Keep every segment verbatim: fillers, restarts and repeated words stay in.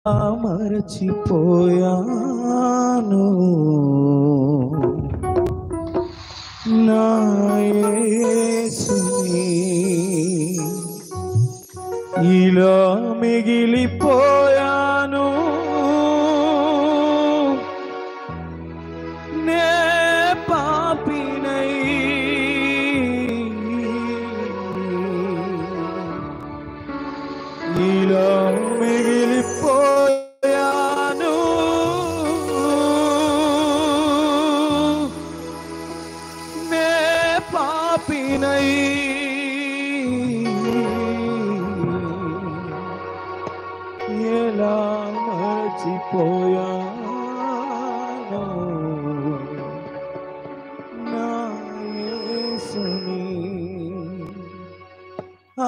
మరచిపోయాను నా యేసుని ఇలా మిగిలిపోయాను నే పాపినై ఇలా మిగిలిపోయాను నే పాపినై ఎలా మరచిపోయాను నా యేసుని ఆ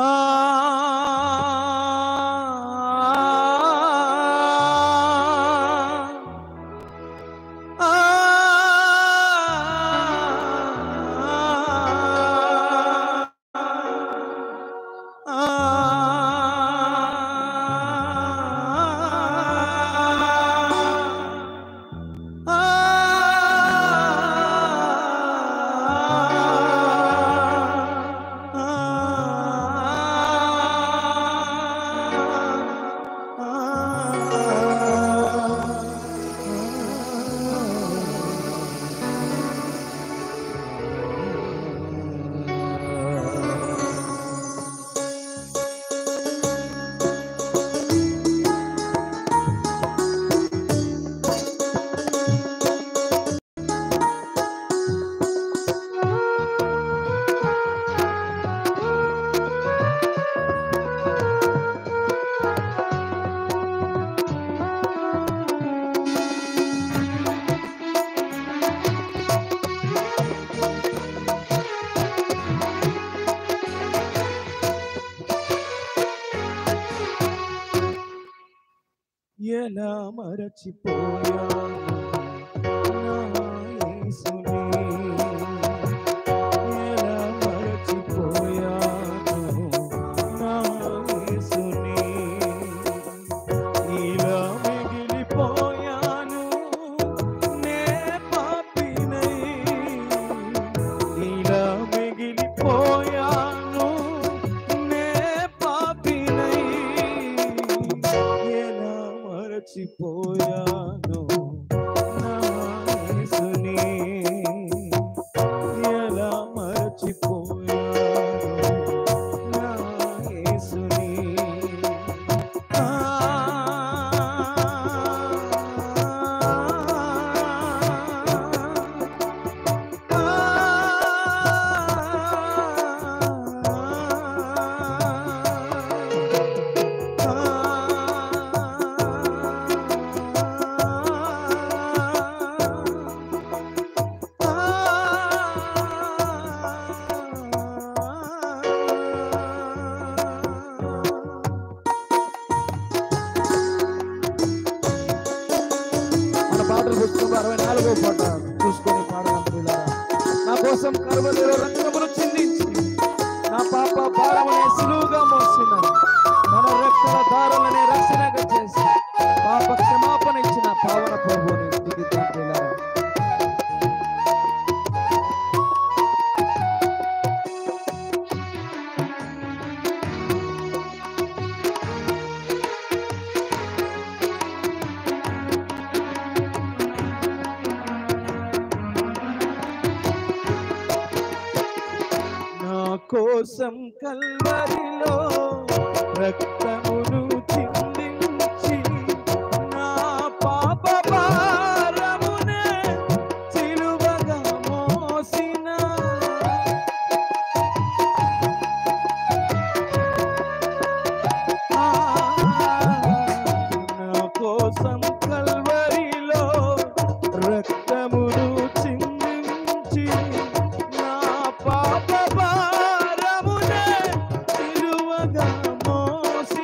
ఎలా మరచిపోయాను నా యేసుని ఎలా మరచిపోయాను నా యేసుని ఇలా మిగిలిపోయాను నే పాపినై ఇలా మిగిలిపోయాను నే పాపినై ఎలా మరచిపోయాను నా యేసుని ఎలా మరచిపోయాను నా యేసుని ఆ అరవై నాలుగో పాట చూసుకొని పాడగలరు. నా కోసం కర్మలో రక్తమును చిందించి నా పాప భారమునే సులువుగా మోసిన మన రెక్కల దారులనే రక్షణగా చేసి పాప క్షమాపణ ఇచ్చిన పావన ప్రభువుని దిగిద్దాం. కోసం కల్వరిలో రక్తమును చిందించి నా పాప భారమునే సిలువగా మోసిన నా కోసం కల్వరిలో రక్తమును చిందించి నా పాప భారమునే సిలువగా మోసిన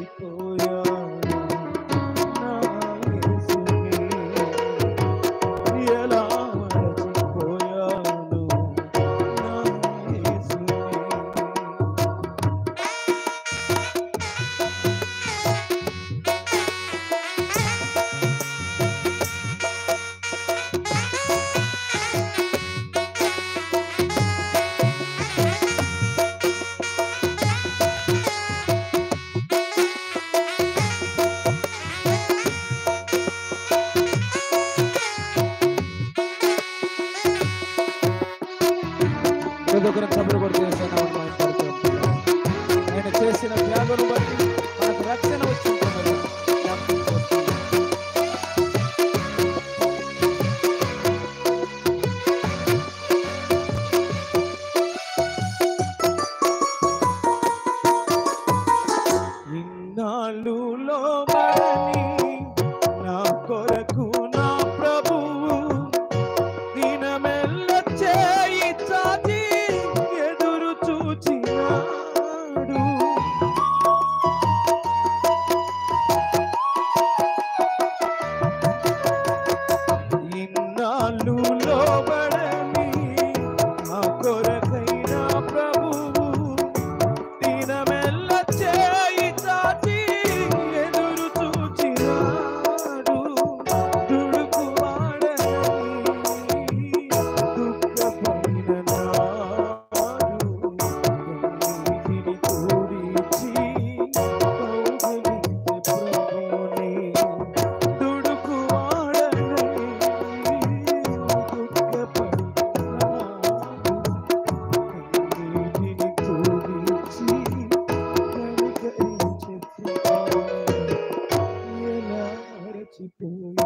చబరు కొడుతూ ఆయన చేసిన త్యాగను బట్టి మనకు రక్షణ వచ్చింది. ఇన్నాళ్ళు లోబడని నా కొరకు నా ప్రభువు దినమెల్ల చేయి చాచి ఎదురు చూచినాడు. ఇన్నాళ్ళు లోబడని నా కొరకైన ప్రభువు దినమెల్ల చేయి చాచి ఎదురు చూచినాడు. దుడుకు వాడని దుఃఖపడిన నాడు కన్నీటిని తుడిచి కౌగిలించె ప్రభువుని. దుడుకు వాడని దుఃఖపడిన నాడు కన్నీటిని తుడిచి కనికరించె ప్రభువుని. ఎలా మరచిపోయాను